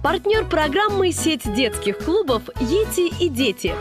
Партнер программы «Сеть детских клубов «Йети и дети».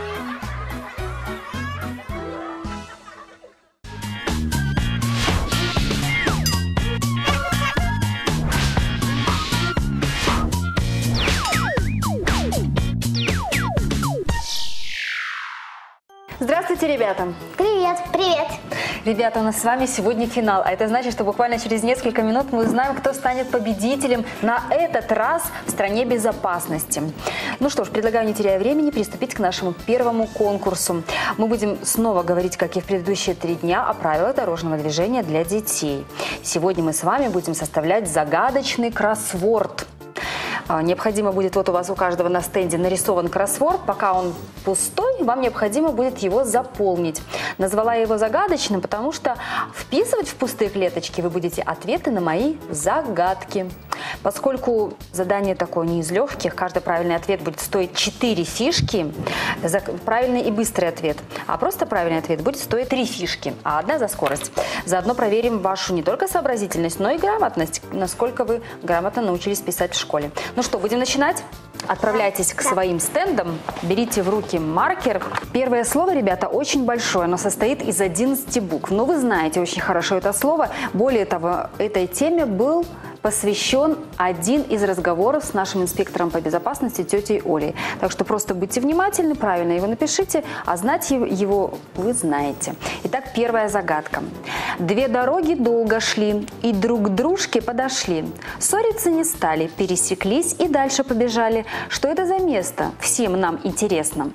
Здравствуйте, ребята! Привет! Привет! Ребята, у нас с вами сегодня финал, а это значит, что буквально через несколько минут мы узнаем, кто станет победителем на этот раз в стране безопасности. Ну что ж, предлагаю, не теряя времени, приступить к нашему первому конкурсу. Мы будем снова говорить, как и в предыдущие 3 дня, о правилах дорожного движения для детей. Сегодня мы с вами будем составлять загадочный кроссворд. Необходимо будет, вот у вас у каждого на стенде нарисован кроссворд. Пока он пустой, вам необходимо будет его заполнить. Назвала я его загадочным, потому что вписывать в пустые клеточки вы будете ответы на мои загадки. Поскольку задание такое не из легких, каждый правильный ответ будет стоить 4 фишки за правильный и быстрый ответ. А просто правильный ответ будет стоить 3 фишки, а 1 за скорость. Заодно проверим вашу не только сообразительность, но и грамотность, насколько вы грамотно научились писать в школе. Ну что, будем начинать? Отправляйтесь к своим стендам, берите в руки маркер. Первое слово, ребята, очень большое, оно состоит из 11 букв. Но вы знаете очень хорошо это слово. Более того, этой теме был посвящен один из разговоров с нашим инспектором по безопасности тетей Олей. Так что просто будьте внимательны, правильно его напишите, а знать его вы знаете. Итак, первая загадка. 2 дороги долго шли и друг к дружке подошли. Ссориться не стали, пересеклись и дальше побежали. Что это за место? Всем нам интересно.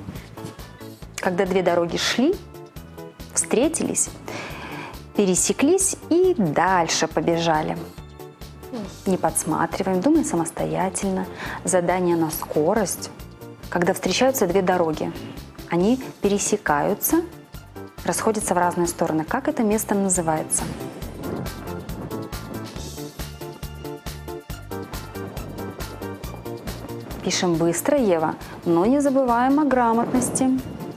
Когда 2 дороги шли, встретились, пересеклись и дальше побежали. Не подсматриваем, думаем самостоятельно. Задание на скорость. Когда встречаются 2 дороги, они пересекаются, расходятся в разные стороны. Как это место называется? Пишем быстро, Ева, но не забываем о грамотности.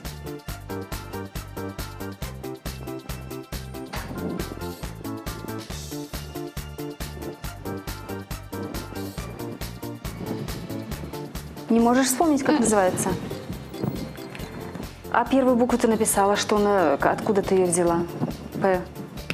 Не можешь вспомнить, как называется? А первую букву ты написала, что откуда ты ее взяла? П.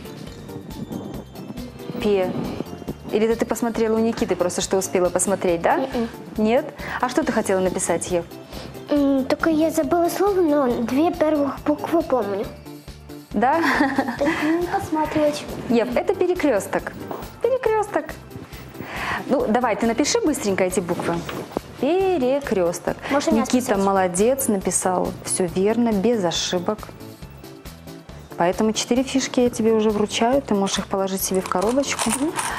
П. Или ты посмотрела у Никиты, просто что успела посмотреть, да? Нет? А что ты хотела написать, Ев? Только я забыла слово, но 2 первых буквы помню. Да? Не посматривать. Ев, это перекресток. Перекресток. Ну, давай, ты напиши быстренько эти буквы. Перекресток. Можешь Никита молодец, написал все верно, без ошибок. Поэтому 4 фишки я тебе уже вручаю, ты можешь их положить себе в коробочку.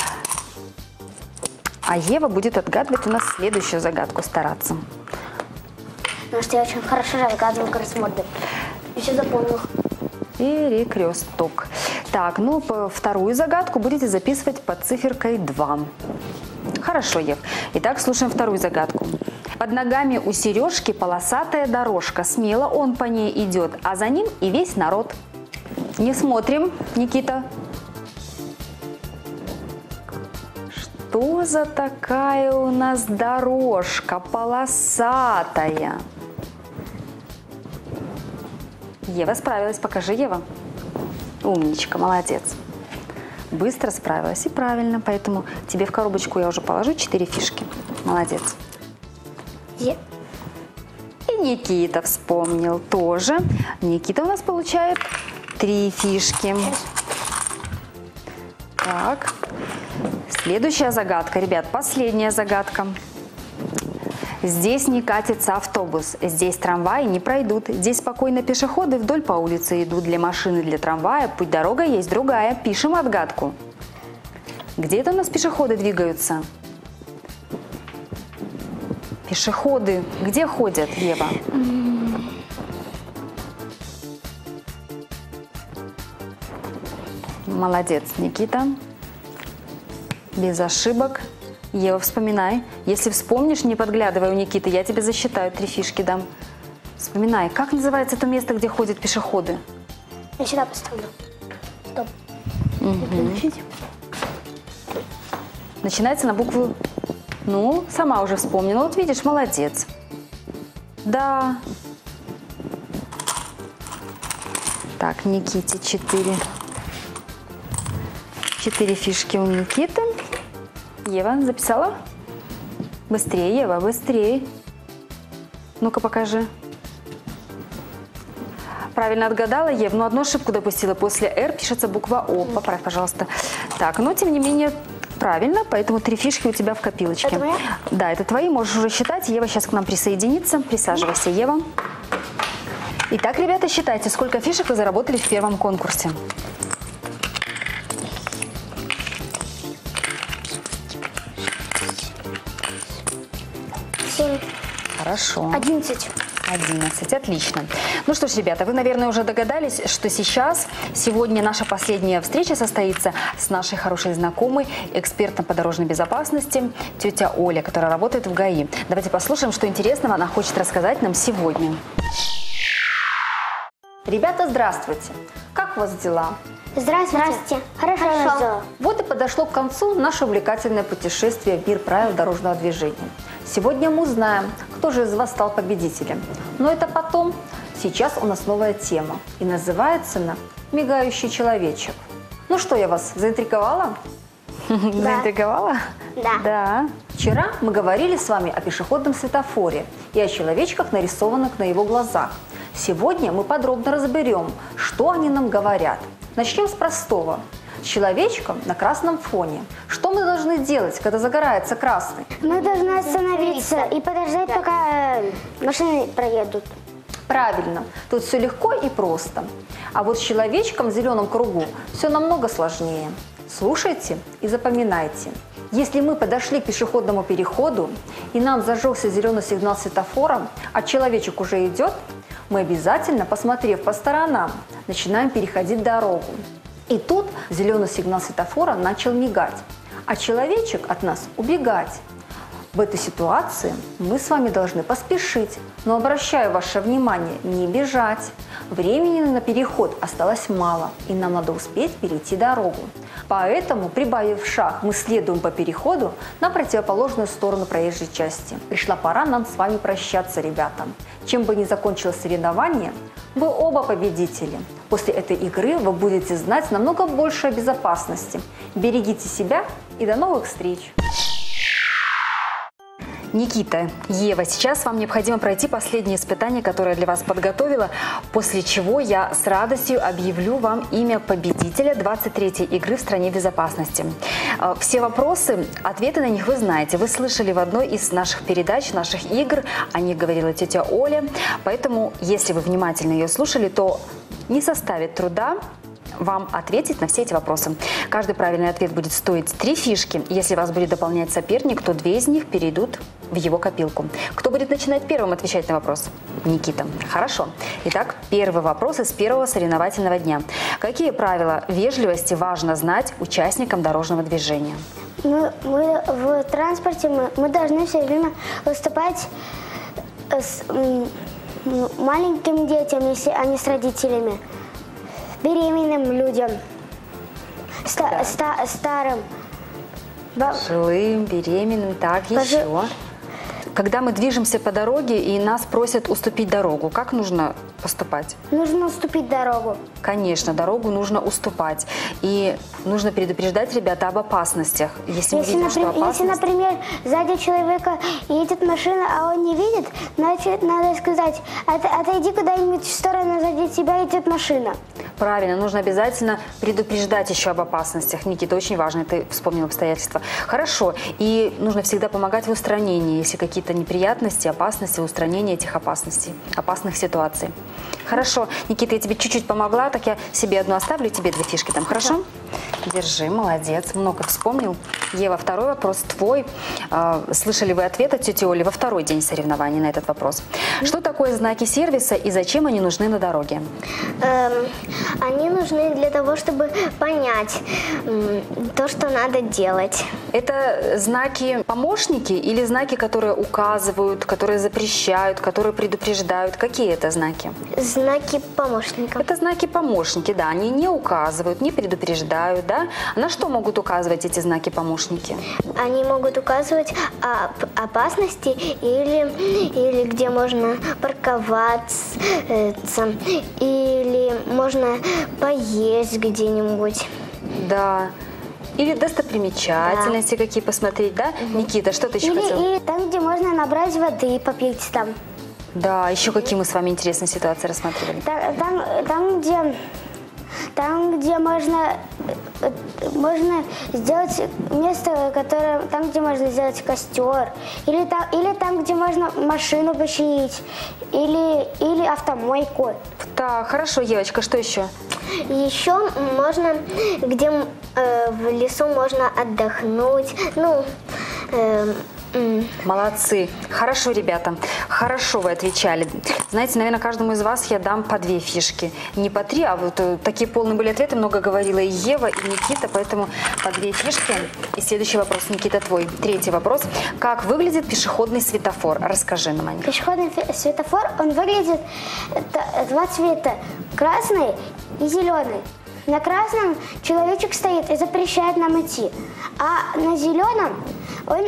А Ева будет отгадывать у нас следующую загадку, стараться. Потому что я очень хорошо разгадываю кроссворды. Еще запомнил. Перекресток. Так, ну, вторую загадку будете записывать под циферкой 2. Хорошо, Ев. Итак, слушаем вторую загадку. Под ногами у Сережки полосатая дорожка. Смело он по ней идет, а за ним и весь народ. Не смотрим, Никита. Что за такая у нас дорожка полосатая? Ева справилась. Покажи, Ева. Умничка, молодец. Быстро справилась и правильно, поэтому тебе в коробочку я уже положу 4 фишки. Молодец. И Никита вспомнил тоже. Никита у нас получает 3 фишки. Так. Следующая загадка, ребят, последняя загадка. Здесь не катится автобус, здесь трамваи не пройдут, здесь спокойно пешеходы вдоль по улице идут. Для машины, для трамвая путь дорога есть другая. Пишем отгадку. Где это у нас пешеходы двигаются? Пешеходы где ходят, Ева? Молодец, Никита. Без ошибок. Ева, вспоминай. Если вспомнишь, не подглядывай у Никиты, я тебе засчитаю 3 фишки дам. Вспоминай, как называется то место, где ходят пешеходы? Я сюда поставлю. Стоп. Начинается на букву Ну, сама уже вспомнила. Вот видишь, молодец. Да. Так, Никите 4 фишки у Никиты. Ева, записала? Быстрее, Ева, быстрее. Ну-ка, покажи. Правильно отгадала, Ев, но одну ошибку допустила. После «Р» пишется буква «О». Поправь, пожалуйста. Так, но тем не менее правильно, поэтому 3 фишки у тебя в копилочке. Это мои? Да, это твои, можешь уже считать. Ева сейчас к нам присоединится. Присаживайся, Ева. Итак, ребята, считайте, сколько фишек вы заработали в первом конкурсе. 7. Хорошо. 11. 11, отлично. Ну что ж, ребята, вы, наверное, уже догадались, что сегодня наша последняя встреча состоится с нашей хорошей знакомой, экспертом по дорожной безопасности, тетя Оля, которая работает в ГАИ. Давайте послушаем, что интересного она хочет рассказать нам сегодня. Ребята, здравствуйте! Как у вас дела? Здравствуйте. Хорошо. Вот и подошло к концу наше увлекательное путешествие в мир правил дорожного движения. Сегодня мы узнаем, кто же из вас стал победителем. Но это потом. Сейчас у нас новая тема. И называется она «Мигающий человечек». Ну что, я вас заинтриговала? Заинтриговала? Да. Да. Вчера мы говорили с вами о пешеходном светофоре и о человечках, нарисованных на его глазах. Сегодня мы подробно разберем, что они нам говорят. Начнем с простого. С человечком на красном фоне. Что мы должны делать, когда загорается красный? Мы должны остановиться и подождать, пока машины проедут. Правильно. Тут все легко и просто. А вот с человечком в зеленом кругу все намного сложнее. Слушайте и запоминайте. Если мы подошли к пешеходному переходу и нам зажегся зеленый сигнал светофора, а человечек уже идет, мы обязательно, посмотрев по сторонам, начинаем переходить дорогу. И тут зеленый сигнал светофора начал мигать, а человечек от нас убегать. В этой ситуации мы с вами должны поспешить, но обращаю ваше внимание, не бежать. Времени на переход осталось мало, и нам надо успеть перейти дорогу. Поэтому, прибавив шаг, мы следуем по переходу на противоположную сторону проезжей части. Пришла пора нам с вами прощаться, ребята. Чем бы ни закончилось соревнование, вы оба победители. После этой игры вы будете знать намного больше о безопасности. Берегите себя и до новых встреч! Никита, Ева, сейчас вам необходимо пройти последнее испытание, которое я для вас подготовила, после чего я с радостью объявлю вам имя победителя 23-й игры в стране безопасности. Все вопросы, ответы на них вы знаете. Вы слышали в одной из наших передач, наших игр, о них говорила тетя Оля. Поэтому, если вы внимательно ее слушали, то не составит труда вам ответить на все эти вопросы. Каждый правильный ответ будет стоить 3 фишки. Если вас будет дополнять соперник, то 2 из них перейдут в его копилку. Кто будет начинать первым отвечать на вопрос? Никита. Хорошо. Итак, первый вопрос из первого соревновательного дня. Какие правила вежливости важно знать участникам дорожного движения? Мы в транспорте мы должны все время выступать с маленькими детьми, если они с родителями, беременным людям, старым, пожилым, беременным, так, еще. Когда мы движемся по дороге и нас просят уступить дорогу, как нужно поступать? Нужно уступить дорогу. Конечно, дорогу нужно уступать. И нужно предупреждать, ребята, об опасностях. Если мы видим, что опасность... Если, например, сзади человека едет машина, а он не видит, значит, надо сказать: отойди куда-нибудь в сторону, сзади тебя идет машина. Правильно, нужно обязательно предупреждать еще об опасностях. Никита, очень важно, ты вспомнил обстоятельства. Хорошо, и нужно всегда помогать в устранении, если какие-то неприятности, опасности, в устранении этих опасностей, опасных ситуаций. Хорошо, Никита, я тебе чуть-чуть помогла, так я себе одну оставлю, тебе 2 фишки там, хорошо? Держи, молодец, много вспомнил. Ева, второй вопрос твой. Слышали вы ответ от тети Оли во второй день соревнований на этот вопрос. Что такое знаки сервиса и зачем они нужны на дороге? Они нужны для того, чтобы понять то, что надо делать. Это знаки-помощники или знаки, которые указывают, которые запрещают, которые предупреждают? Какие это знаки? Знаки помощников. Это знаки-помощники, да. Они не указывают, не предупреждают, нападают, да? На что могут указывать эти знаки-помощники? Они могут указывать опасности или где можно парковаться, или можно поесть где-нибудь. Да. Или достопримечательности какие посмотреть, да? Никита, что ты еще хотел? Или там, где можно набрать воды и попить там. Да, еще какие мы с вами интересные ситуации рассматривали? Там, где можно сделать место, там, где можно сделать костер, или там, где можно машину починить, или автомойку. Так, хорошо, Евочка, что еще? Еще можно, где в лесу можно отдохнуть, Молодцы. Хорошо, ребята. Хорошо вы отвечали. Знаете, наверное, каждому из вас я дам по 2 фишки. Не по 3, а вот такие полные были ответы. Много говорила и Ева, и Никита, поэтому по 2 фишки. И следующий вопрос, Никита, твой. 3-й вопрос. Как выглядит пешеходный светофор? Расскажи нам, Аня. Пешеходный светофор, он выглядит 2 цвета. Красный и зеленый. На красном человечек стоит и запрещает нам идти. А на зеленом он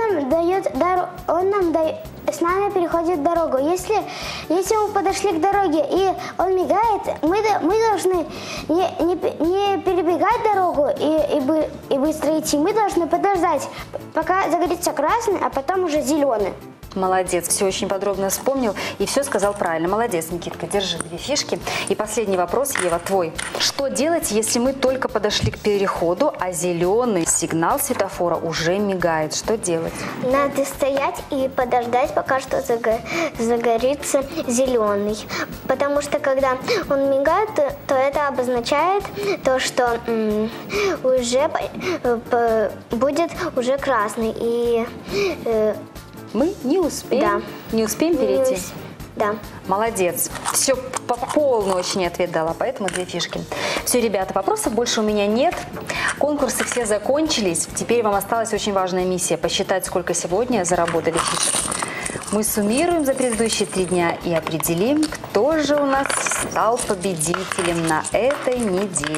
нам дает, с нами переходит дорогу. Если мы подошли к дороге и он мигает, мы должны не перебегать дорогу и быстро идти. Мы должны подождать, пока загорится красный, а потом уже зеленый. Молодец, все очень подробно вспомнил и все сказал правильно. Молодец, Никитка, держи 2 фишки. И последний вопрос, Ева, твой. Что делать, если мы только подошли к переходу, а зеленый сигнал светофора уже мигает? Что делать? Надо стоять и подождать, пока что загорится зеленый. Потому что когда он мигает, то это обозначает то, что уже будет уже красный. И мы не успеем, не успеем перейти. Да. Молодец. Все по полной очень ответ дала, поэтому 2 фишки. Все, ребята, вопросов больше у меня нет. Конкурсы все закончились. Теперь вам осталась очень важная миссия – посчитать, сколько сегодня заработали фишек. Мы суммируем за предыдущие 3 дня и определим, кто же у нас стал победителем на этой неделе.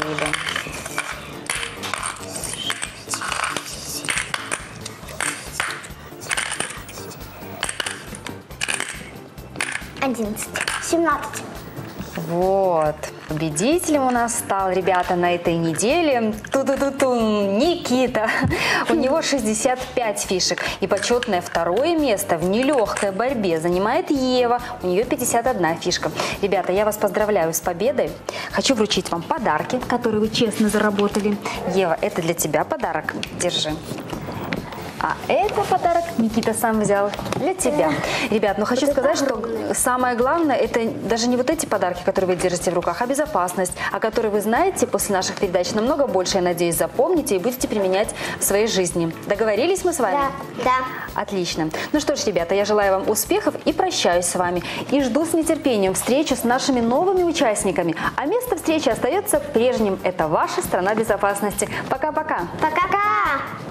11, 17. Вот. Победителем у нас стал, ребята, на этой неделе Никита. У него 65 фишек. И почетное 2-е место в нелегкой борьбе занимает Ева. У нее 51 фишка. Ребята, я вас поздравляю с победой. Хочу вручить вам подарки, которые вы честно заработали. Ева, это для тебя подарок. Держи. А это подарок Никита сам взял для тебя. Ребят, ну хочу сказать, что самое главное, это даже не вот эти подарки, которые вы держите в руках, а безопасность, о которой вы знаете после наших передач намного больше, я надеюсь, запомните и будете применять в своей жизни. Договорились мы с вами? Да. Отлично. Ну что ж, ребята, я желаю вам успехов и прощаюсь с вами. И жду с нетерпением встречи с нашими новыми участниками. А место встречи остается прежним. Это ваша страна безопасности. Пока-пока. Пока-пока.